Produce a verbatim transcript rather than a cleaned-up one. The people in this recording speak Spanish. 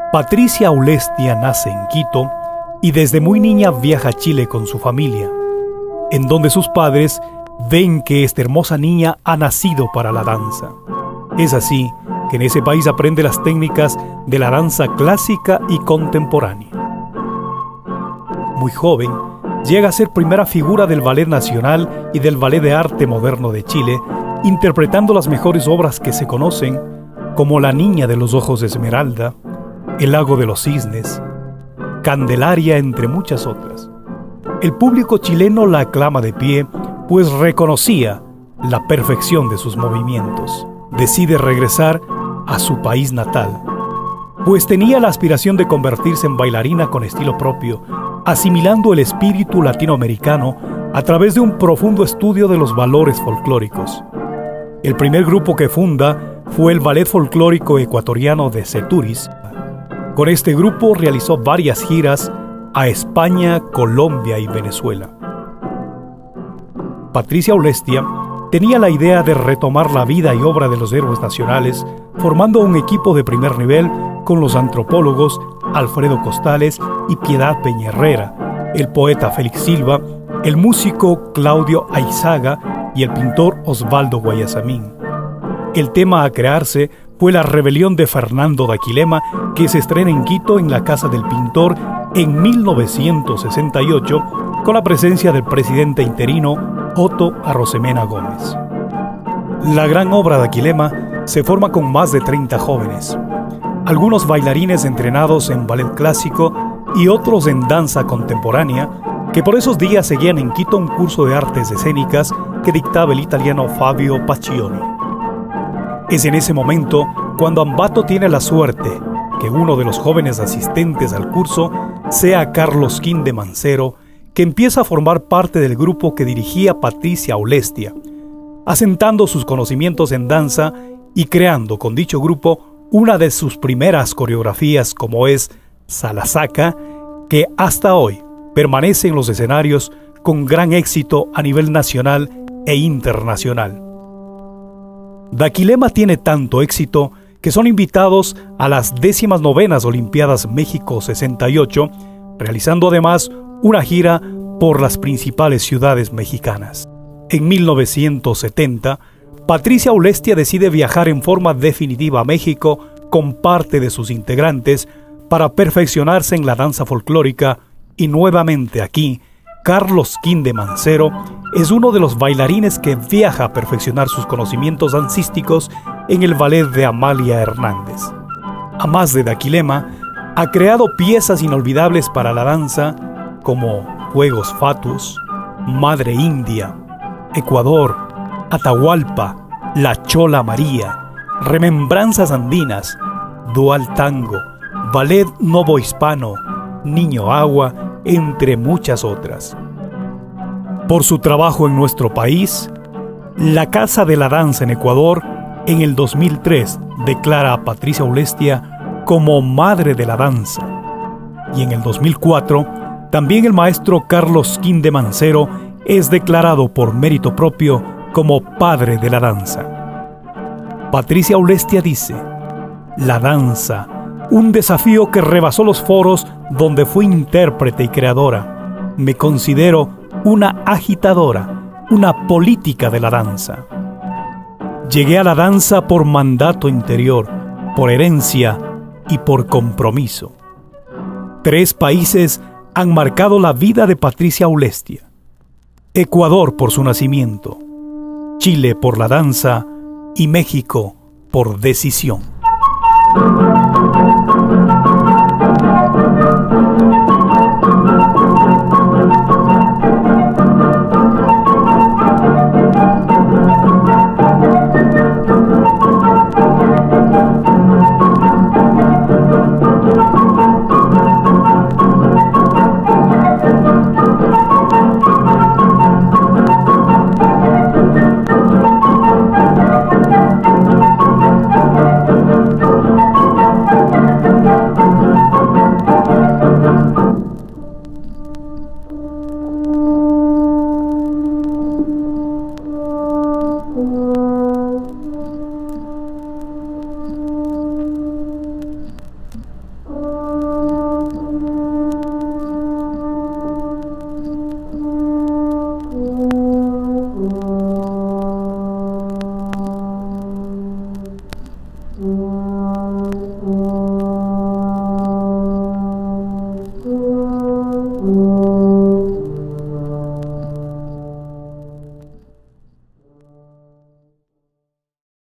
Patricia Aulestia nace en Quito y desde muy niña viaja a Chile con su familia, en donde sus padres ven que esta hermosa niña ha nacido para la danza. Es así que en ese país aprende las técnicas de la danza clásica y contemporánea. Muy joven, llega a ser primera figura del Ballet Nacional y del Ballet de Arte Moderno de Chile, interpretando las mejores obras que se conocen, como La Niña de los Ojos de Esmeralda, El Lago de los Cisnes, Candelaria, entre muchas otras. El público chileno la aclama de pie, pues reconocía la perfección de sus movimientos. Decide regresar a su país natal, pues tenía la aspiración de convertirse en bailarina con estilo propio, asimilando el espíritu latinoamericano a través de un profundo estudio de los valores folclóricos. El primer grupo que funda fue el Ballet Folclórico Ecuatoriano de Ceturis. Con este grupo realizó varias giras a España, Colombia y Venezuela. Patricia Aulestia tenía la idea de retomar la vida y obra de los héroes nacionales, formando un equipo de primer nivel con los antropólogos Alfredo Costales y Piedad Peña-Herrera, el poeta Félix Silva, el músico Claudio Aizaga y el pintor Osvaldo Guayasamín. El tema a crearse fue La Rebelión de Fernando Daquilema, que se estrena en Quito en la Casa del Pintor en mil novecientos sesenta y ocho, con la presencia del presidente interino Otto Arrozamena Gómez. La gran obra de Daquilema se forma con más de treinta jóvenes, algunos bailarines entrenados en ballet clásico y otros en danza contemporánea, que por esos días seguían en Quito un curso de artes escénicas que dictaba el italiano Fabio Paccioni. Es en ese momento cuando Ambato tiene la suerte que uno de los jóvenes asistentes al curso sea Carlos Quín de Mancero, que empieza a formar parte del grupo que dirigía Patricia Aulestia, asentando sus conocimientos en danza y creando con dicho grupo una de sus primeras coreografías, como es Salasaca, que hasta hoy permanece en los escenarios con gran éxito a nivel nacional e internacional. Daquilema tiene tanto éxito que son invitados a las décimas novenas Olimpiadas México sesenta y ocho, realizando además una gira por las principales ciudades mexicanas. En mil novecientos setenta, Patricia Aulestia decide viajar en forma definitiva a México con parte de sus integrantes para perfeccionarse en la danza folclórica, y nuevamente aquí, Carlos Quín de Mancero es uno de los bailarines que viaja a perfeccionar sus conocimientos dancísticos en el ballet de Amalia Hernández. A más de Daquilema, ha creado piezas inolvidables para la danza como Juegos Fatuos, Madre India, Ecuador, Atahualpa, La Chola María, Remembranzas Andinas, Dual Tango, Ballet Novohispano, Niño Agua, entre muchas otras. Por su trabajo en nuestro país, la Casa de la Danza en Ecuador en el dos mil tres declara a Patricia Aulestia como Madre de la Danza, y en el dos mil cuatro también el maestro Carlos Quín de Mancero es declarado por mérito propio como Padre de la Danza. Patricia Aulestia dice: la danza, un desafío que rebasó los foros donde fui intérprete y creadora. Me considero una agitadora, una política de la danza. Llegué a la danza por mandato interior, por herencia y por compromiso. Tres países han marcado la vida de Patricia Aulestia: Ecuador por su nacimiento, Chile por la danza y México por decisión.